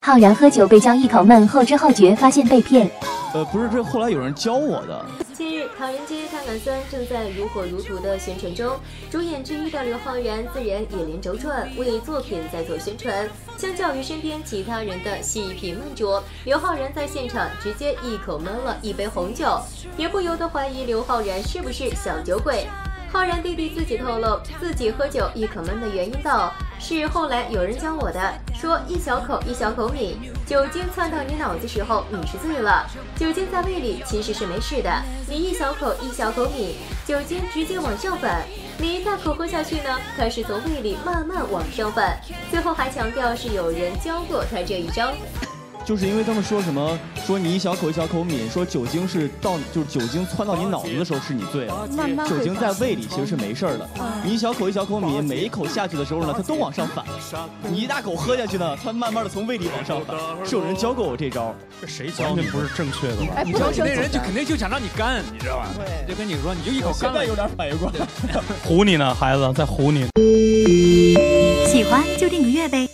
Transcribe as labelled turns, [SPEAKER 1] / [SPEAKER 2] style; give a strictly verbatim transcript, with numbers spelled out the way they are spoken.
[SPEAKER 1] 浩然喝酒被江一口闷后知后觉，发现被骗。
[SPEAKER 2] 呃，不是，这后来有人教我的。
[SPEAKER 3] 近日，《唐人街探案三》正在如火如荼的宣传中，主演之一的刘昊然自然也连轴转，为作品在做宣传。相较于身边其他人的细品慢酌，刘昊然在现场直接一口闷了一杯红酒，也不由得怀疑刘昊然是不是小酒鬼。浩然弟弟自己透露，自己喝酒一口闷的原因道，是后来有人教我的，说一小口一小口抿，酒精窜到你脑子时候你是醉了，酒精在胃里其实是没事的，你一小口一小口抿，酒精直接往上反，你一大口喝下去呢，它是从胃里慢慢往上反，最后还强调是有人教过他这一招。
[SPEAKER 2] 就是因为他们说什么，说你一小口一小口抿，说酒精是到就是酒精窜到你脑子的时候是你醉了，酒精在胃里其实是没事的。你一小口一小口抿，每一口下去的时候呢，它都往上反。你一大口喝下去呢，它慢慢的从胃里往上反。是有人教过我这招，
[SPEAKER 4] 这谁教你？不是正确的吧？
[SPEAKER 5] 哎，不
[SPEAKER 4] 教
[SPEAKER 5] 你那人就肯定就想让你干，你知道吧？就跟你说，你就一口干了。
[SPEAKER 2] 现在有点反应过来。
[SPEAKER 4] 唬你呢，孩子在唬你。
[SPEAKER 6] 喜欢就订个月呗。